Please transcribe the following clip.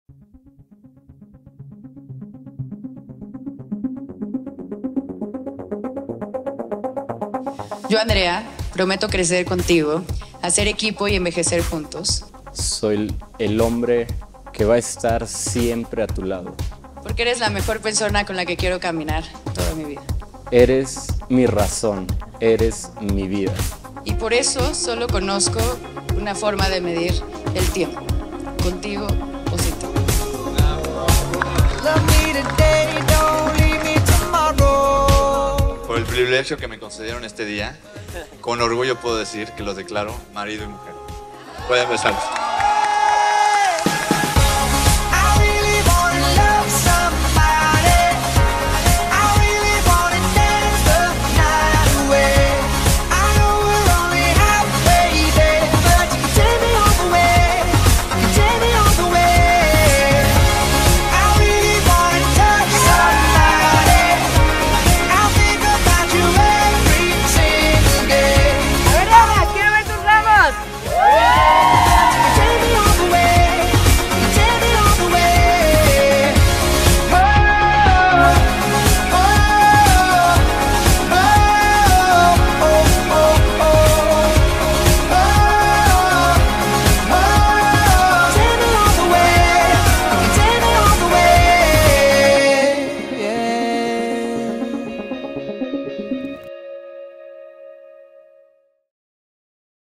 Yo, Andrea, prometo crecer contigo, hacer equipo y envejecer juntos. Soy el hombre que va a estar siempre a tu lado. Porque eres la mejor persona con la que quiero caminar toda mi vida. Eres mi razón, eres mi vida. Y por eso solo conozco una forma de medir el tiempo. Contigo o sin ti. Por el privilegio que me concedieron este día, con orgullo puedo decir que los declaro marido y mujer. Pueden besarse.